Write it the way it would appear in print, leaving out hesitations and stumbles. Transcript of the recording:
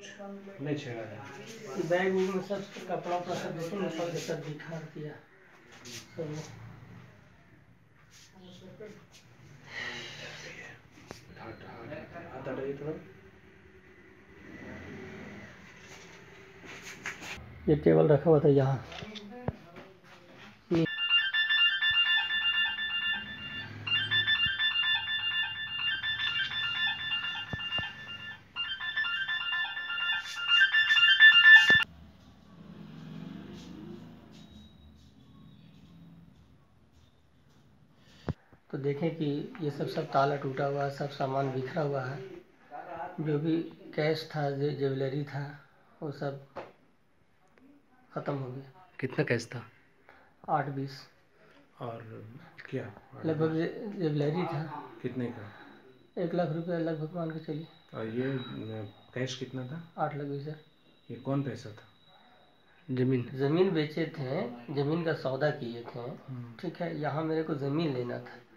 नहीं छेड़ा है। बैग में सब कपड़ा उपड़ा सब देखे ना, सब दिखा दिया सब। ये टेबल रखा हुआ था यहाँ। तो देखें कि ये सब ताला टूटा हुआ है, सब सामान बिखरा हुआ है। जो भी कैश था, ज्वेलरी था, वो सब खत्म हो गया। कितना कैश था? 8-20। और क्या लगभग ज्वेलरी था। कितने का? 1 लाख रुपया लगभग मान के चलिए। और ये कैश कितना था? 8 लाख 20 हज़ार। ये कौन पैसा था? जमीन बेचे थे, जमीन का सौदा किए थे। ठीक है, यहाँ मेरे को जमीन लेना था।